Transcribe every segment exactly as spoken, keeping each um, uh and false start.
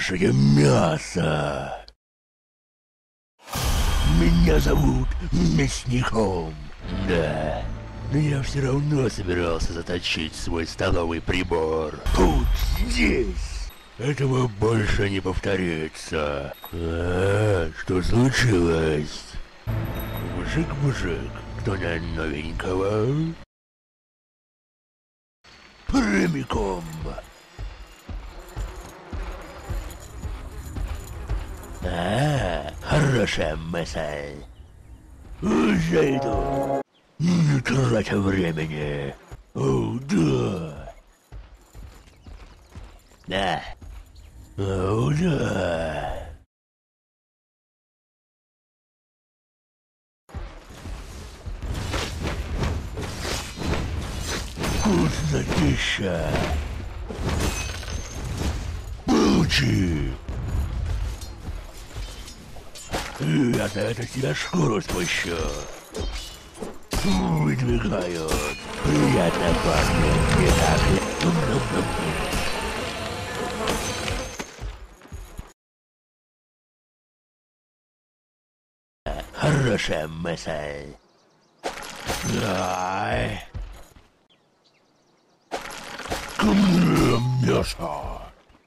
Свежее мясо. Меня зовут мясником. Да, но я все равно собирался заточить свой столовый прибор. Тут, здесь. Этого больше не повторится. А, что случилось? Мужик-мужик, кто на новенького? Прямиком. А, хорошая мысль. Уже иду. Не тратя времени. О, да. Да. О, да. Вкуснотища. Получи. Я за это себя шкуру спущу. Выдвигают. Приятно пахнет, не так ли? Хорошая мысль. Ай. Ко мне мясо.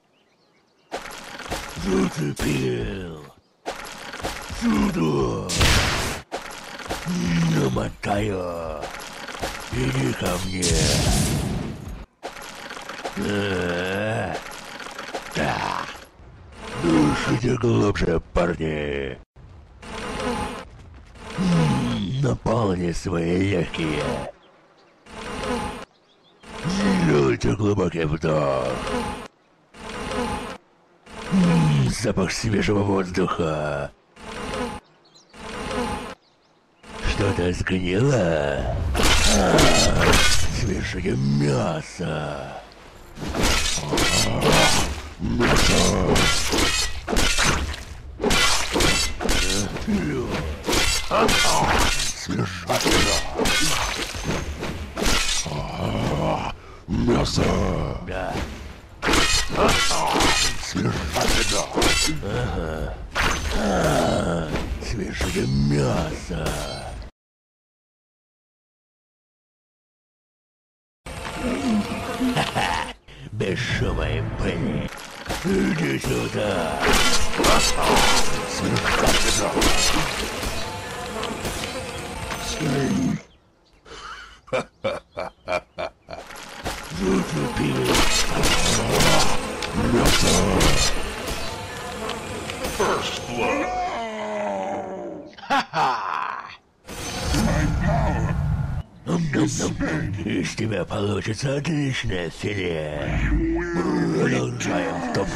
Зацепил. Сюда. Намотаю. Иди ко мне. А, да. Дышите глубже, парни. Наполни свои легкие. Сделайте глубокий вдох. М-м, запах свежего воздуха. Что-то сгнило? А, свежее мясо. Мясо. Свежатина. Мясо. Да. Свежатина. Ага. А, свежее мясо. Ха-ха. Без шума и пыли. Иди сюда. Свежатина. Ха-ха-ха-ха-ха. Зацепили. Мясо. First blood. Ха-ха. My power. Из тебя получится отличное филе. Продолжаем в том.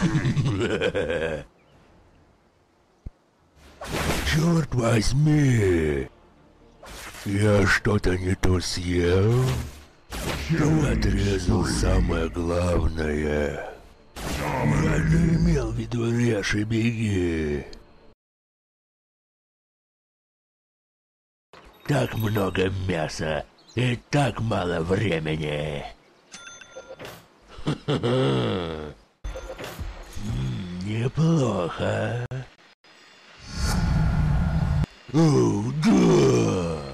Черт возьми. Я что-то не то съел? Я отрезал самое главное. Я не имел в виду режь и беги. Так много мяса и так мало времени. Неплохо. О, да!